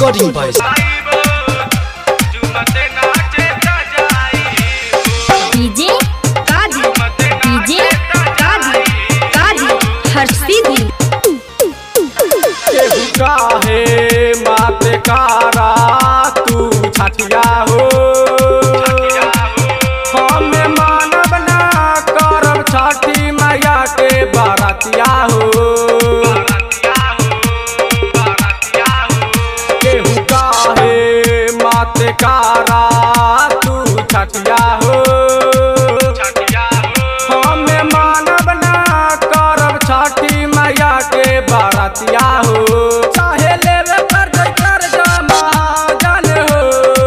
recording by DJ काजी हर्षिदी काहे माते कारा तू छठिया हो हमें मानव ना करब छठी मैया के बारातिया हो केहू काहे माते कारा तू छठिया हो हमें मानव ना करब छठी मैया के बारातिया हो चाहे लेवे कर जमा जान हो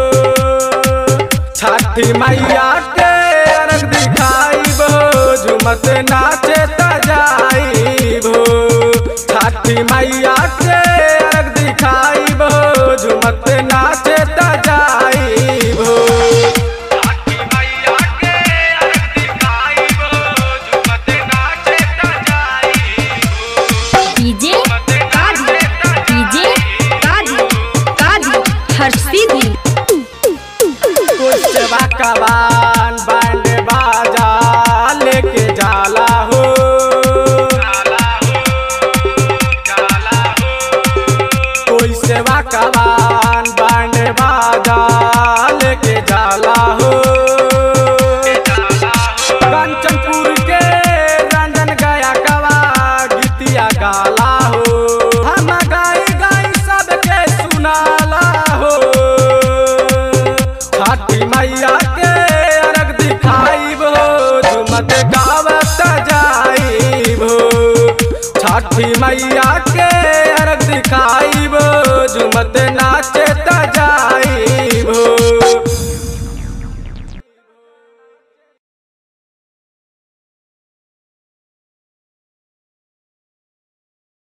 छठी मैया के अर्घ दिखाइबो झुमत नाचे तजाइबो छठी मैया के अर्घ दिखाइबो झुमत नाचे तजाइबो डीजे काजी हर्षिदी सेवा कबान बैंड बाजा लेके जाला हो कोई सेवा कबान बैंड बाजा लेके जाला हो कंचनपुर के रंजन गया कवा गीतिया गाला हो हम गाई गाई सबके सुनाला हो छठी मैया के अर्घ दिखाइबो झुमत गावत जाइबो छठी मैया